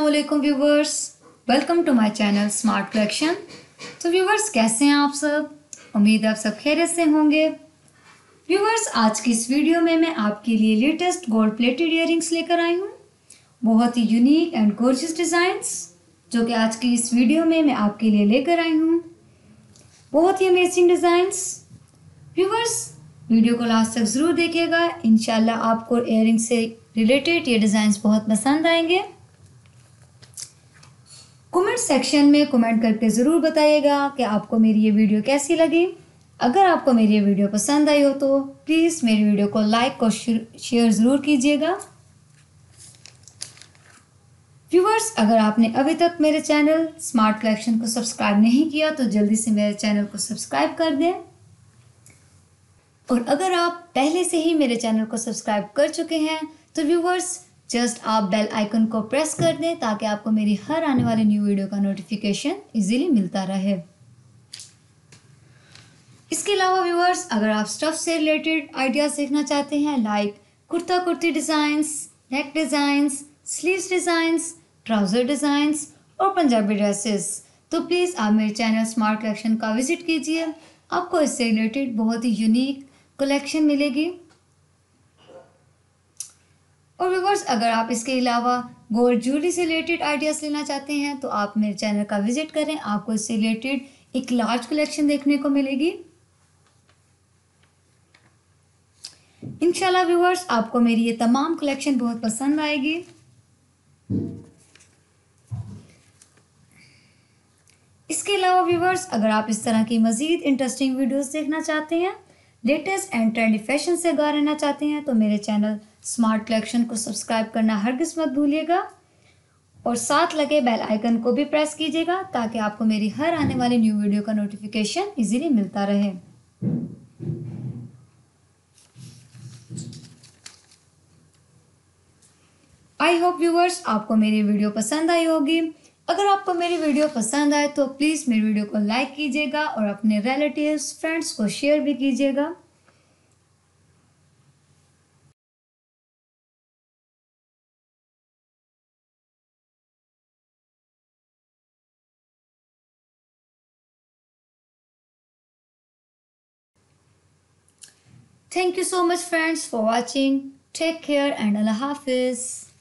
अस्सलामुअलैकुम viewers, welcome to my channel smart collection. तो viewers, कैसे हैं आप सब? उम्मीद आप सब खैरियत से होंगे। व्यूवर्स, आज की इस वीडियो में मैं आपके लिए लेटेस्ट गोल्ड प्लेटेड इयररिंग्स लेकर आई हूँ। बहुत ही यूनिक एंड गॉर्जियस डिज़ाइंस जो कि आज की इस वीडियो में मैं आपके लिए लेकर आई हूँ। बहुत ही अमेजिंग डिज़ाइंस। व्यूवर्स, वीडियो को लास्ट तक ज़रूर देखिएगा। इंशाल्लाह आपको इयररिंग से रिलेटेड ये डिज़ाइंस बहुत पसंद आएंगे। कमेंट सेक्शन में कमेंट करके ज़रूर बताइएगा कि आपको मेरी ये वीडियो कैसी लगी। अगर आपको मेरी ये वीडियो पसंद आई हो तो प्लीज़ मेरी वीडियो को लाइक और शेयर ज़रूर कीजिएगा। व्यूवर्स, अगर आपने अभी तक मेरे चैनल स्मार्ट कलेक्शन को सब्सक्राइब नहीं किया तो जल्दी से मेरे चैनल को सब्सक्राइब कर दें। और अगर आप पहले से ही मेरे चैनल को सब्सक्राइब कर चुके हैं तो व्यूवर्स, जस्ट आप बेल आइकन को प्रेस कर दें ताकि आपको मेरी हर आने वाली न्यू वीडियो का नोटिफिकेशन इजीली मिलता रहे। इसके अलावा व्यूवर्स, अगर आप स्टफ से रिलेटेड आइडियाज़ देखना चाहते हैं like kurta kurti designs, neck designs, sleeves designs, trouser designs और पंजाबी ड्रेसेस, तो प्लीज़ आप मेरे चैनल स्मार्ट कलेक्शन का विजिट कीजिए। आपको इससे रिलेटेड बहुत ही यूनिक कलेक्शन मिलेगी। और व्यूवर्स, अगर आप इसके अलावा गोल्ड ज्वेलरी से रिलेटेड आइडियाज़ लेना चाहते हैं तो आप मेरे चैनल का विजिट करें। आपको इससे रिलेटेड एक लार्ज कलेक्शन देखने को मिलेगी। इंशाल्लाह व्यूवर्स, आपको मेरी ये तमाम कलेक्शन बहुत पसंद आएगी। इसके अलावा व्यूवर्स, अगर आप इस तरह की मज़ीद इंटरेस्टिंग वीडियोस देखना चाहते हैं, लेटेस्ट एंड ट्रेंडी फैशन से आगाह रहना चाहते हैं तो मेरे चैनल स्मार्ट कलेक्शन को सब्सक्राइब करना हरगिज़ मत भूलिएगा और साथ लगे बेल आइकन को भी प्रेस कीजिएगा ताकि आपको मेरी हर आने वाली न्यू वीडियो का नोटिफिकेशन इजीली मिलता रहे। आई होप व्यूवर्स, आपको मेरी वीडियो पसंद आई होगी। अगर आपको मेरी वीडियो पसंद आए तो प्लीज़ मेरी वीडियो को लाइक कीजिएगा और अपने रिलेटिव्स फ्रेंड्स को शेयर भी कीजिएगा। Thank you so much friends for watching. Take care and Allah Hafiz.